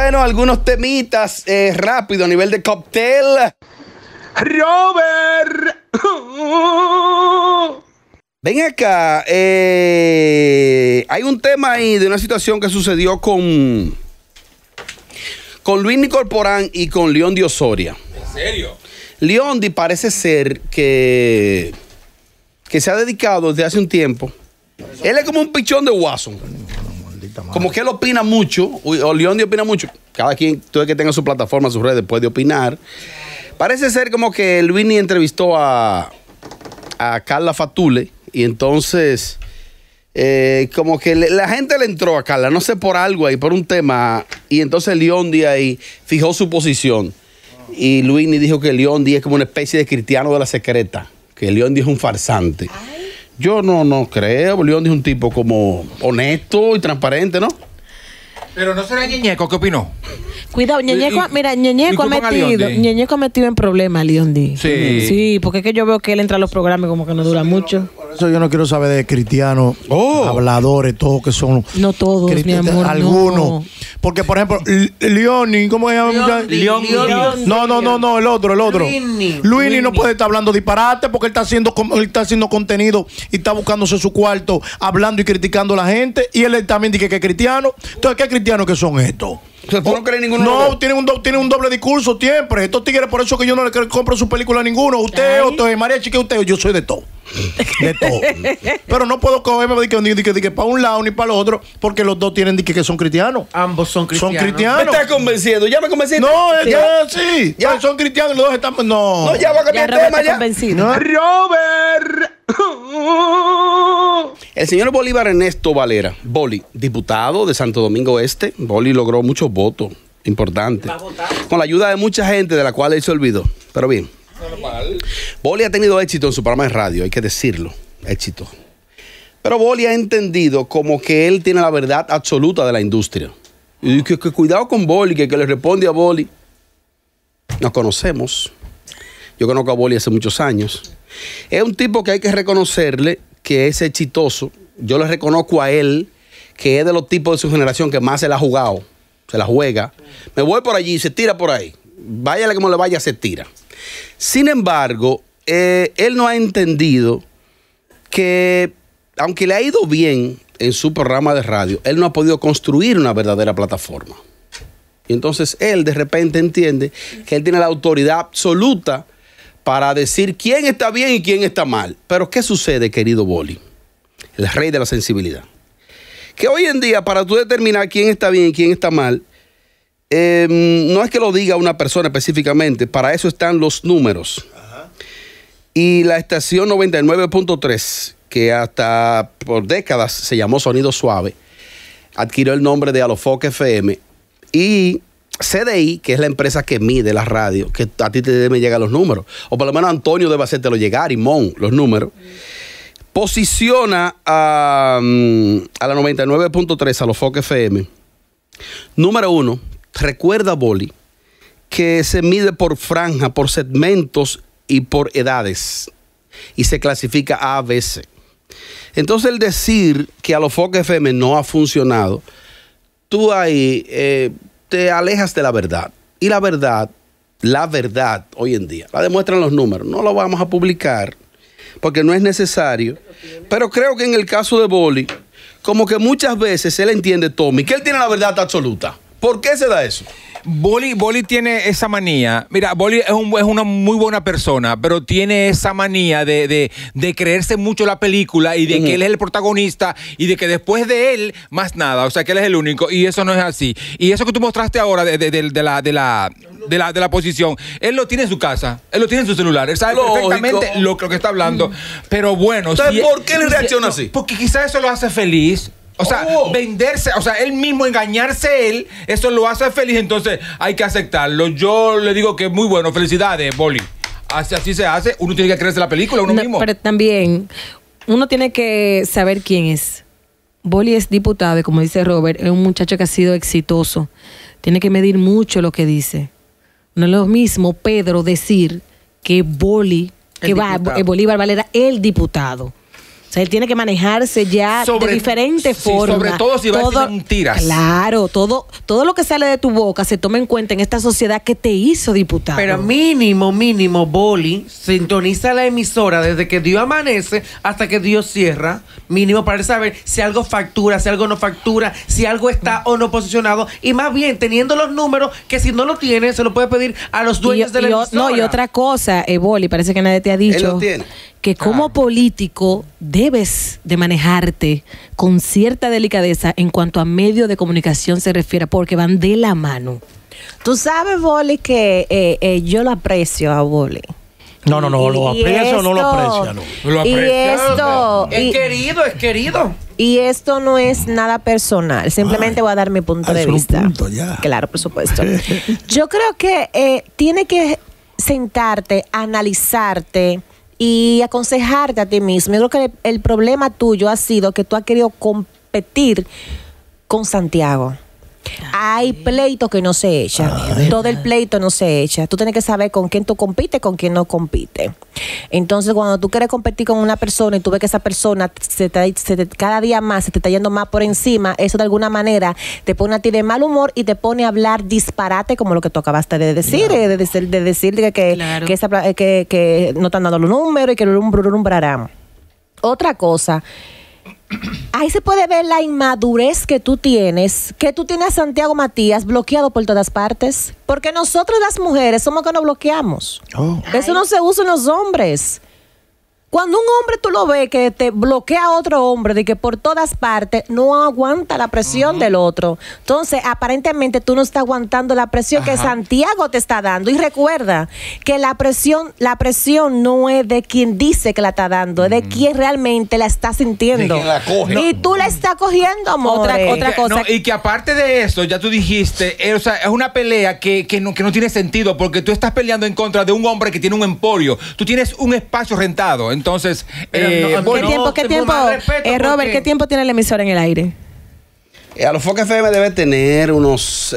Bueno, algunos temitas rápido a nivel de cóctel. Robert. Ven acá, hay un tema ahí de una situación que sucedió con Luis Corporán y con Leondi Osoria. ¿En serio? Leondi parece ser que se ha dedicado desde hace un tiempo. Él es como un pichón de Watson. Como que él opina mucho, o Leondi opina mucho. Cada quien, todo el que tenga su plataforma, sus redes, puede opinar. Parece ser como que Luis entrevistó a Carla Fatule. Y entonces, como que la gente le entró a Carla, no sé, por algo ahí, por un tema. Y entonces Leondi ahí fijó su posición. Y Luini dijo que Leondi es como una especie de cristiano de la secreta. Que Leondi es un farsante. Ay. Yo no creo. Leondi es un tipo como honesto y transparente, ¿no? Pero no será Ñeñeco, ¿qué opinó? Cuidado, Ñeñeco, mira, Ñeñeco ha metido en problemas, Leondi. Sí. Sí, porque es que yo veo que él entra a los programas como que no dura mucho. Por eso yo no quiero saber de cristianos, habladores, todos que son. No todos, mi amor. Algunos. No. Porque, por ejemplo, Leoni, ¿cómo se llama? Leondi. No, el otro. Luini no puede estar hablando disparate porque él está haciendo contenido y está buscándose su cuarto, hablando y criticando a la gente. Y él también dice que es cristiano. Entonces, ¿qué cristianos que son estos? ¿No cree ninguno? No, tienen un doble discurso siempre. Estos tigres, por eso que yo no le compro su película a ninguno. Usted, María Chique, usted, yo soy de todo. De todo. Pero no puedo cogerme de para un lado ni para el otro, porque los dos tienen que son cristianos. Ambos son cristianos. ¿Me estás convenciendo? ¿Ya me convenciste? No, sí. Ya son cristianos y los dos están. No, ya va a cambiar el tema ya. ¿No? Robert. El señor Bolívar Ernesto Valera, Boli, diputado de Santo Domingo Este. Boli logró muchos votos importantes, con la ayuda de mucha gente de la cual él se olvidó. Pero bien, Boli ha tenido éxito en su programa de radio, hay que decirlo, éxito. Pero Boli ha entendido como que él tiene la verdad absoluta de la industria. Y que cuidado con Boli, que le responde a Boli. Nos conocemos. Yo conozco a Boli hace muchos años. Es un tipo que hay que reconocerle que es exitoso. Yo le reconozco a él que es de los tipos de su generación que más se la ha jugado, se la juega. Me voy por allí, se tira por ahí. Váyale como le vaya, se tira. Sin embargo, él no ha entendido que, aunque le ha ido bien en su programa de radio, él no ha podido construir una verdadera plataforma. Y entonces él de repente entiende que él tiene la autoridad absoluta para decir quién está bien y quién está mal. Pero ¿qué sucede, querido Boli? El rey de la sensibilidad. Que hoy en día, para tú determinar quién está bien y quién está mal, no es que lo diga una persona específicamente, para eso están los números. Ajá. Y la estación 99.3, que hasta por décadas se llamó Sonido Suave, adquirió el nombre de Alofoque FM. Y CDI, que es la empresa que mide la radio, que a ti te deben llegar los números, o por lo menos Antonio debe hacértelo llegar, y Mon, los números, posiciona a la 99.3, a los Foque FM. Número 1, recuerda, Boli, que se mide por franja, por segmentos y por edades, y se clasifica A, B, C. Entonces, el decir que a los Foque FM no ha funcionado, tú ahí te alejas de la verdad. Y la verdad hoy en día, la demuestran los números. No lo vamos a publicar porque no es necesario. Pero creo que en el caso de Boli, como que muchas veces él entiende, Tommy, que él tiene la verdad absoluta. ¿Por qué se da eso? Boli tiene esa manía. Mira, Boli es una muy buena persona, pero tiene esa manía de creerse mucho la película y de que él es el protagonista y de que después de él, más nada. O sea, que él es el único. Y eso no es así. Y eso que tú mostraste ahora de la posición, él lo tiene en su casa. Él lo tiene en su celular. Él sabe perfectamente lo que está hablando. Pero bueno. Entonces, ¿por qué le reacciona así? Porque quizás eso lo hace feliz. O sea, venderse, o sea, él mismo engañarse él, eso lo hace feliz, entonces hay que aceptarlo. Yo le digo que es muy bueno, felicidades, Boli. Así se hace, uno tiene que creerse la película uno mismo. Pero también, uno tiene que saber quién es. Boli es diputado y como dice Robert, es un muchacho que ha sido exitoso. Tiene que medir mucho lo que dice. No es lo mismo Pedro decir que Bolívar Valera, el diputado. O sea, él tiene que manejarse ya de diferentes formas. Sobre todo si va a decir mentiras. Claro, todo lo que sale de tu boca se toma en cuenta en esta sociedad que te hizo diputado. Pero mínimo, Boli sintoniza la emisora desde que Dios amanece hasta que Dios cierra. Mínimo para saber si algo factura, si algo no factura, si algo está o no posicionado. Y más bien, teniendo los números, que si no lo tiene, se lo puede pedir a los dueños de la emisora. No, y otra cosa, Boli, parece que nadie te ha dicho. Él lo tiene. Que como político debes de manejarte con cierta delicadeza en cuanto a medio de comunicación se refiere, porque van de la mano. Tú sabes, Boli, que yo lo aprecio a Boli. No, ¿lo aprecia o no lo aprecia? No. Lo Y aprecia. esto... Es querido. Y esto no es nada personal. Simplemente voy a dar mi punto de es un vista. punto, ya. Claro, por supuesto. Yo creo que tiene que sentarte, analizarte y aconsejarte a ti mismo. Yo creo que el problema tuyo ha sido que tú has querido competir con Santiago. Hay pleitos que no se echan. Todo el pleito no se echa. Tú tienes que saber con quién tú compites, con quién no compites. Entonces, cuando tú quieres competir con una persona y tú ves que esa persona cada día más se te está yendo más por encima, eso de alguna manera te pone a ti de mal humor y te pone a hablar disparate como lo que tú acabaste de decir, de decir que no te han dado los números y que rumbrarán. Otra cosa. Ahí se puede ver la inmadurez que tú tienes a Santiago Matías bloqueado por todas partes. Porque nosotros las mujeres somos que nos bloqueamos. Eso no se usa en los hombres. Cuando un hombre tú lo ves que te bloquea a otro hombre de que por todas partes no aguanta la presión del otro. Entonces, aparentemente tú no estás aguantando la presión que Santiago te está dando. Y recuerda que la presión no es de quien dice que la está dando, es de quien realmente la está sintiendo. De quien la coge. Y tú la estás cogiendo, amor. Otra cosa. No, y que aparte de eso, ya tú dijiste, o sea, es una pelea que no tiene sentido, porque tú estás peleando en contra de un hombre que tiene un emporio. Tú tienes un espacio rentado. Entonces, ¿Qué tiempo, Robert, qué tiempo tiene el emisor en el aire? A los Foca FM debe tener unos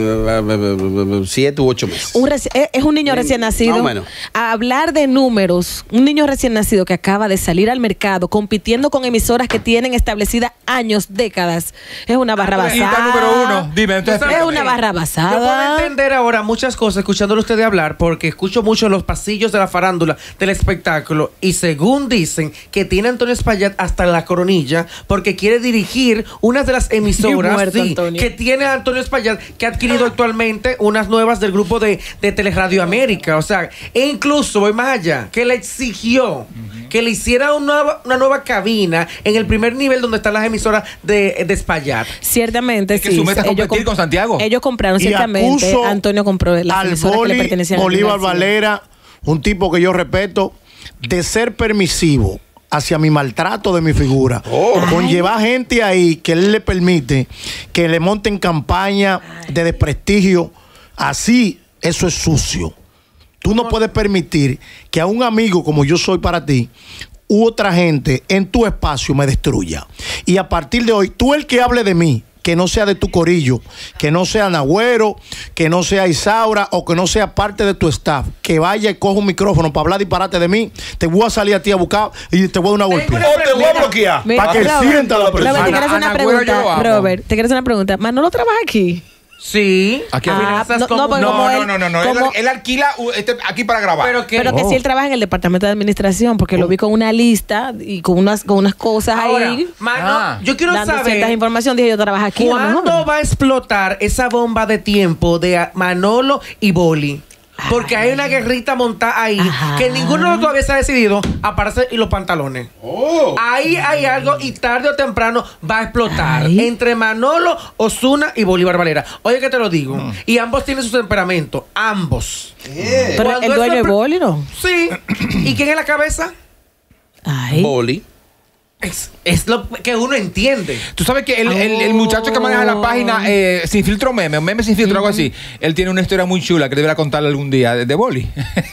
7 u 8 meses. Es un niño recién nacido. Más o menos. A hablar de números, un niño recién nacido que acaba de salir al mercado compitiendo con emisoras que tienen establecidas años, décadas. Es una barra basada. Número uno. Dime, entonces, es una barra Yo puedo basada. entender ahora muchas cosas escuchándolo ustedes hablar, porque escucho mucho los pasillos de la farándula del espectáculo, y según dicen que tiene Antonio Espaillat hasta la coronilla porque quiere dirigir una de las emisoras que tiene Antonio Espaillat, que ha adquirido actualmente unas nuevas del grupo de Teleradio América. O sea, e incluso voy más allá, que le exigió que le hiciera una nueva cabina en el primer nivel donde están las emisoras de Espaillat. Ciertamente, Es que su meta es competir con Santiago. Ellos compraron, Y ciertamente. acuso Antonio compró las al emisoras que le Boli pertenecían a Bolívar García. Valera, un tipo que yo respeto, de ser permisivo hacia mi maltrato de mi figura, con llevar gente ahí que él le permite que le monten campaña de desprestigio. Así, eso es sucio. Tú no puedes permitir que a un amigo como yo soy para ti, u otra gente en tu espacio me destruya. Y a partir de hoy, tú el que hable de mí, que no sea de tu corillo, que no sea Nagüero, que no sea Isaura o que no sea parte de tu staff, que vaya y coja un micrófono para hablar disparate de mí, te voy a salir a ti a buscar y te voy a dar una golpeada. O te voy a bloquear. Mira, Para que Robert, sienta la presión. Robert, te quiero hacer una Ana Güero, yo lo pregunta. amo. Robert, te quiero hacer una pregunta. ¿Manolo trabaja aquí? Sí. Aquí Finanzas no, como- pero como él- No. como- Él alquila aquí para grabar. Pero que Pero que si él trabaja en el departamento de administración, porque lo vi con una lista y con unas cosas ahora, ahí. yo quiero dando ciertas saber informaciones. Dije, yo trabajo aquí. a lo mejor. cuándo va a explotar esa bomba de tiempo de Manolo y Boli. Porque hay una guerrita montada ahí Ajá. que ninguno de los todavía se ha decidido a pararse y los pantalones. Ahí hay algo y tarde o temprano va a explotar Ay. entre Manolo, Ozuna y Bolívar Valera. Oye, que te lo digo. Y ambos tienen su temperamento. Ambos. Pero Cuando el dueño eso de Boli, ¿no? Sí. ¿Y quién es la cabeza? Ay. Boli. Es lo que uno entiende. Tú sabes que el muchacho que maneja la página Sin Filtro Meme, o Meme Sin Filtro, algo así, él tiene una historia muy chula que deberá contarle algún día de Boli.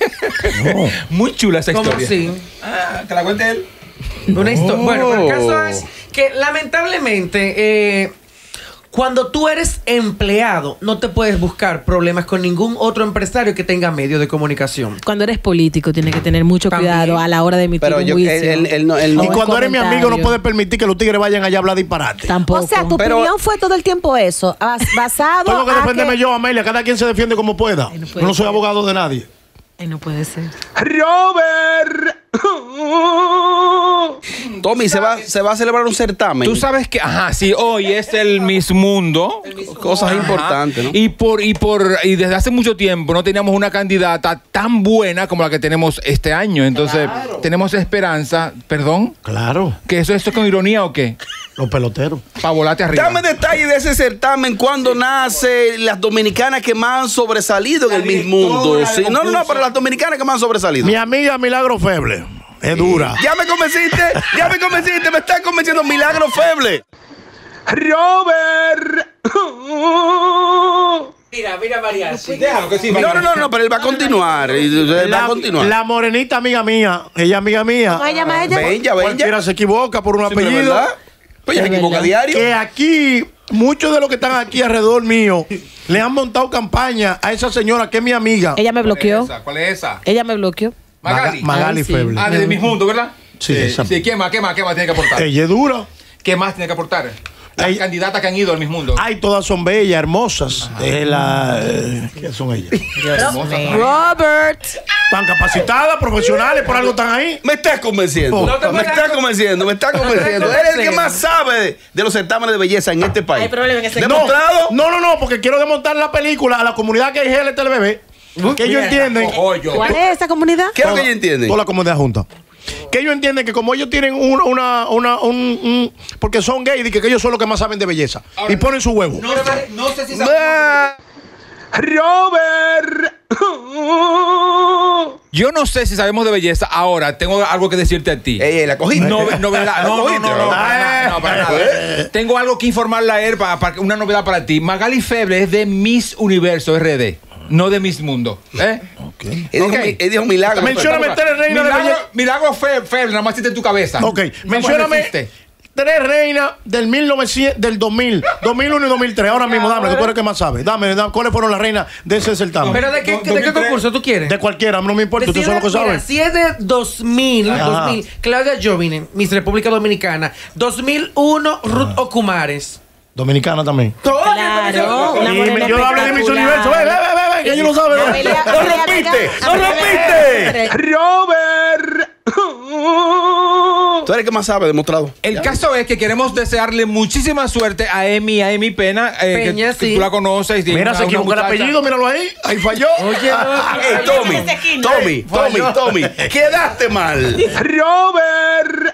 Muy chula esa ¿Cómo historia. así? Que la cuente él. Una historia. Bueno, pero el caso es que lamentablemente Cuando tú eres empleado, no te puedes buscar problemas con ningún otro empresario que tenga medios de comunicación. Cuando eres político, tienes que tener mucho También. cuidado a la hora de emitir Pero un yo, juicio. él no- O Y un cuando eres mi amigo, no comentario. puedes permitir que los tigres vayan allá a hablar disparate. Tampoco. O sea, tu Pero- opinión fue todo el tiempo eso, basado Tengo que a defenderme que- yo, Amelia. Cada quien se defiende como pueda. Ay, no Yo puede no soy ser. abogado de nadie. Ay, no puede ser. Robert. Tommy, se va a celebrar un certamen. Tú sabes que, sí, hoy es el Miss Mundo. Cosas Ajá. importantes, ¿no? Y desde hace mucho tiempo no teníamos una candidata tan buena como la que tenemos este año. Entonces, tenemos esperanza. ¿Perdón? Claro. ¿Que eso es con ironía o qué? Los peloteros. Para volarte arriba. Dame detalles de ese certamen, cuándo nace, las dominicanas que más han sobresalido en el Miss Mundo. Sí, no, pero las dominicanas que más han sobresalido. Mi amiga Milagro Feble. Es dura. Ya me convenciste, me estás convenciendo, Milagro Feble. Robert. Mira, María. Déjalo que sí. No, pero él va a continuar. Va a continuar. La morenita amiga mía. Ella amiga mía. ¿Cómo se llama ella? Bella. Cualquiera se equivoca por un Sí, pero apellido. ¿verdad? Pues ella se equivoca a diario. Que aquí, muchos de los que están aquí alrededor mío, le han montado campaña a esa señora que es mi amiga. Ella me bloqueó. ¿Cuál es esa? Ella me bloqueó. Magali. Magali Ay, sí. Feble. Desde Miss Mundo, ¿verdad? Sí, esa. Sí, ¿qué más tiene que aportar? Ella es dura. ¿Qué más tiene que aportar? Las Ay. candidatas que han ido al Miss Mundo. Ay, todas son bellas, hermosas. ¿Qué son ellas? Robert. Están capacitadas, profesionales, por algo están ahí. Me estás convenciendo. No te me puedes- estás convenciendo. Eres el que más sabe de los certámenes de belleza en este país. Hay problema en ese ¿Demostrado? No, porque quiero demostrar la película a la comunidad que hay LTLBB. Que ellos entienden. ¿Cuál es esa comunidad? ¿Qué es lo que ellos entienden? Toda la comunidad junta. Que ellos entienden que como ellos tienen porque son gays, y que ellos son los que más saben de belleza. Y ponen su huevo. No sé si Robert. Yo no sé si sabemos de belleza. Ahora, tengo algo que decirte a ti. La cogiste. Novedad. No, para nada. Tengo algo que informarle a él para una novedad para ti. Magali Feble es de Miss Universo RD, no de Miss Mundo. Él dijo milagro. Mencióname tres reinas de belleza. Milagro Feble, nada más existe en tu cabeza. Ok, No mencióname existe. tres reinas del 2000, 2001 y 2003. Ahora mismo, dame, que tú eres el que más sabes. Dame, cuáles fueron las reinas de ese certamen. ¿Pero de qué 2003. concurso tú quieres? De cualquiera, no me importa, usted Si sabe lo que es de- sabe. mira, si es de 2000, Ajá. Claudia Jovine, Miss República Dominicana. 2001, Ruth Ocumares. Dominicana también. Claro. Una Y morena yo hablo de Miss espectacular. Universo. Ve, que ellos no saben. Amelia- ¡Lo rompiste! ¡Lo rompiste! ¡Robert! Tú eres el que más sabe, demostrado. El caso es que queremos desearle muchísima suerte a Emi Pena, Peña, que sí. tú la conoces. y Mira, una- se equivocó el una muchacha- apellido, míralo ahí. Ahí falló. Oye, Tommy, quedaste mal. Robert.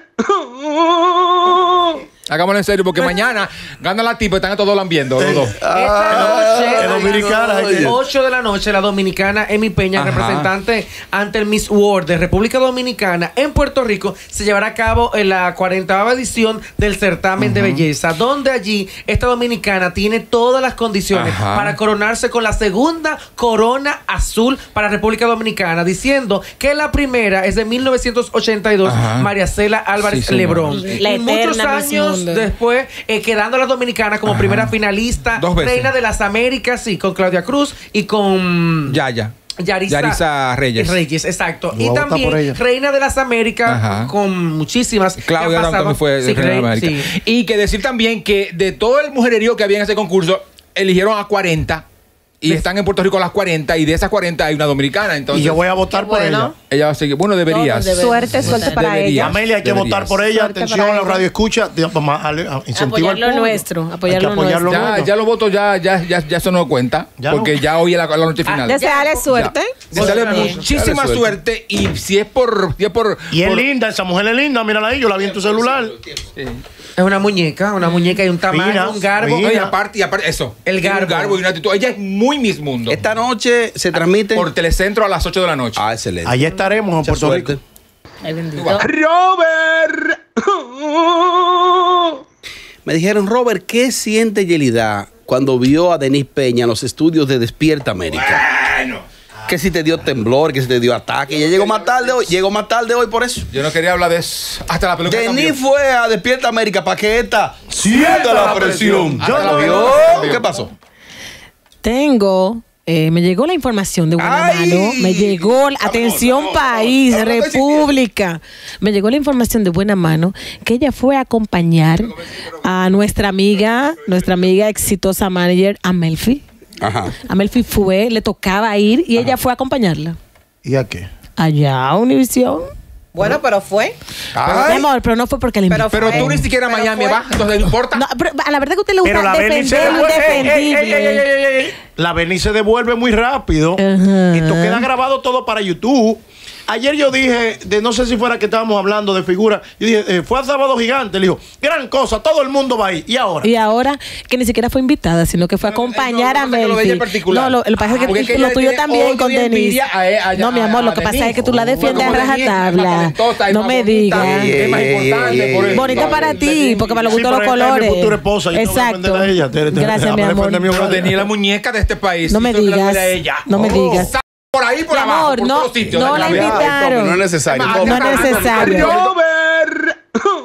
Hagámoslo en serio, porque mañana gana la tipa y están todos lambiendo los dos. Es dominicana. 8 de la noche, la dominicana Emi Peña, Ajá. representante ante el Miss World de República Dominicana en Puerto Rico, se llevará a cabo en la 40ª edición del certamen de belleza, donde allí esta dominicana tiene todas las condiciones Ajá. para coronarse con la segunda corona azul para República Dominicana, diciendo que la primera es de 1982, Ajá. María Cela Álvarez Sí, señor. Lebrón. La y muchos eterna Miss años Mundo. después, quedando la dominicana como primera finalista, 2 veces. reina de las Américas, sí, con Claudia Cruz y con Yarisa Reyes. Exacto. Voy Y a votar por también ella. reina de las Américas Ajá. con muchísimas. que Claudia han pasado. también fue Sí, reina de América. sí. Y que decir también que de todo el mujererío que había en ese concurso, eligieron a 40 y están en Puerto Rico las 40 y de esas 40 hay una dominicana. Entonces, Y yo voy a votar por ella. ella va a seguir. Bueno, deberías. Todos debemos. Suerte para Debería. ella. Amelia, hay que Deberías. votar por ella. Suerte Atención para a la ella. radio escucha. Vamos a incentivar Apoyar al lo público. nuestro, Hay que apoyar lo apoyar lo nuestro. nuestro. Ya los votos ya eso no cuenta. Ya porque no. ya hoy es la noche final. Deseale suerte. Desearle Bien. muchísima Desearle suerte. Y si es por. Y es linda, esa mujer es linda. Mírala ahí, yo la vi en tu celular. Es una muñeca y un tamaño, Fina, un garbo. fina. Y aparte, eso. El Tiene un garbo. y una actitud. Ella es muy Miss Mundo. Esta noche se transmite. Por Telecentro a las 8 de la noche. Excelente. Allí estaremos en Mucha Puerto suerte. Rico. Ay, bendito. Robert. Me dijeron, Robert, ¿qué siente Yelida cuando vio a Denise Peña en los estudios de Despierta América? Bueno. Que si te dio temblor, que si te dio ataque. Ella llegó más tarde hoy. Llegó más tarde hoy por eso. Yo no quería hablar de eso. Hasta la peluca Denis cambió. fue a Despierta América para que esta sienta la presión. Hasta la ¿Yo peluca cambió. ¿Qué pasó? Me llegó la información de buena ¡Ay! mano. Me llegó, atención país, república. Me llegó la información de buena mano que ella fue a acompañar a nuestra amiga exitosa manager, Amelfi. Ajá. Amelfi fue, le tocaba ir y ella fue a acompañarla. ¿Y a qué? Allá a Univisión. Bueno, pero fue. Mi amor, pero no fue porque le invitó. Pero tú ni siquiera a Pero Miami fue. vas, entonces no importa. No, pero a la verdad que a usted le Pero gusta la Benice defender lo indefendible. La Benice se devuelve muy rápido. Ajá. Y esto queda grabado todo para YouTube. Ayer yo dije, no sé si fuera que estábamos hablando de figuras, yo dije, fue a Sábado Gigante, le dijo, gran cosa, todo el mundo va ahí. ¿Y ahora? Y ahora que ni siquiera fue invitada, sino que fue a acompañar a lo de ella Melfi. en particular. No, lo que pasa Porque es que ella lo tuyo tiene también odio con y Denise. envidia a No, mi amor, lo que pasa Denise. es que tú la defiendes a Como Denise, rajatabla. más talentosa y No más me bonita, digas. es más importante por eso. Bonita para ti, porque me lo Sí, gustan los pero esta es colores. mi futura esposa, yo tengo que Exacto. defenderla a ella. Gracias, mi Déjame amor. defender mi Pero hogar. tenía la muñeca de este país. No me Hizo que la digas. tuviera ella. No me digas. Sale por ahí, por Mi abajo, amor, por no, todos sitios. no la Déjame. invitaron. No es necesario. No es necesario. Robert.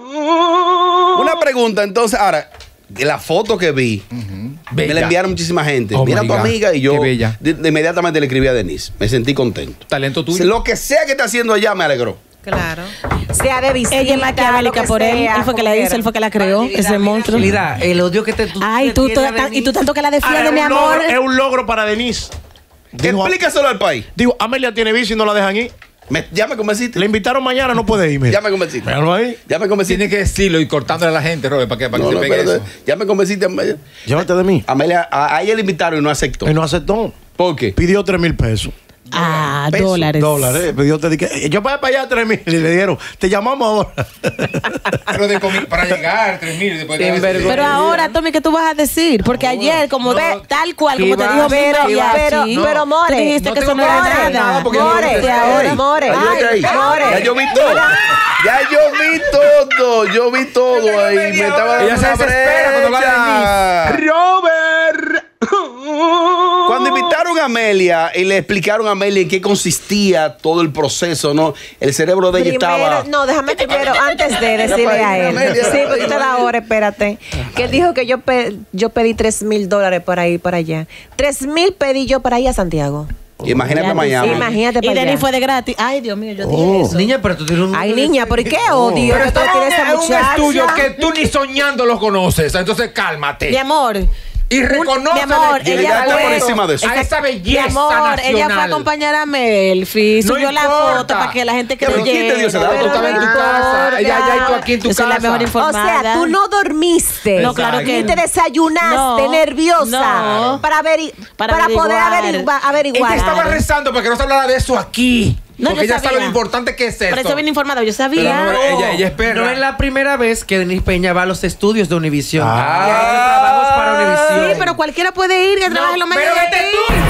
Una pregunta, entonces, ahora, la foto que vi, me Bella. la enviaron muchísima gente. Oh Mira a my tu God, amiga y yo qué bella. de inmediatamente le escribí a Denise. Me sentí contento. Talento tuyo. Lo que sea que está haciendo allá me alegró. Claro. Sea de visita. Ella es maquiavélica por él. Él fue que la hizo, él fue que la creó, ese monstruo. Tranquilidad, el odio que tú Ay, tú tanto que la Ah, defiendes, es mi un amor. logro- es un logro para Denise. Dijo, Explícaselo al país. digo, Amelia tiene bici y no la dejan ir. Ya me convenciste. Le invitaron mañana, no puede ir. mira. Ya me convenciste. Míralo ahí. Ya me convenciste. Tiene que decirlo y cortándole a la gente, Robert, para que No, se no, pegue espérate. eso. Ya me convenciste, Amelia. Llévate de mí. Amelia, a ella le invitaron y no aceptó. Y no aceptó. ¿Por qué? Pidió 3,000 pesos. Ah, Pesos, dólares. Dólares. Pidió, te dije, yo para allá 3,000. Y le dieron, te llamamos ahora. Pero para llegar, 3,000 después de Pero ahora, Tommy, ¿qué tú vas a decir? Porque ayer, como tal cual, como te dijo pero, tú more, dijiste no que eso tengo no era que decir nada. nada porque yo no more, lo sé. de ahora, more. Ayúdate ahí. More. Ya yo vi todo. Ya yo vi todo. Yo vi todo ahí. Me estaba Ella se dando una desespera cuando habla brecha. Robert. Cuando invitaron a Amelia y le explicaron a Amelia en qué consistía todo el proceso, ¿no? El cerebro de ella estaba. No, déjame primero, antes de decirle a él. Sí, porque usted ahora, espérate. Que él dijo que yo pedí $3,000 para ir para allá. 3,000 pedí yo para ir a Santiago. Imagínate a Miami. Imagínate Y para Denis allá. fue de gratis. Ay, Dios mío, yo dije eso. Niña, pero tú tienes un... Ay, niña, ¿por qué odio? Pero que tú estamos tienes a esa en un muchacha? estudio que tú ni soñando lo conoces. Entonces cálmate. Mi amor. Y reconoce Mi amor, ella está fue por encima de eso. a esa Mi belleza amor, nacional. ella fue a acompañar a Melfi, No subió la importa. foto para que la gente Pero ¿quién te dio creyera. ese dato? Tú estabas en tu casa. Ella y tú aquí en tu Yo soy casa. la mejor O informada. sea, tú no dormiste. No, claro que Ni te no. desayunaste No, nerviosa no. para poder averiguar. Ella estaba rezando para que no se hablara de eso aquí. No, porque yo ella sabe sabía. lo importante que es esto. Por eso bien informada, yo Pero sabía. no, ella es perra. No es la primera vez que Denis Peña va a los estudios de Univisión. Ah. Y hace trabajos para Univisión. Sí, pero cualquiera puede ir que trabaje en los medios pero de vete aquí. tú.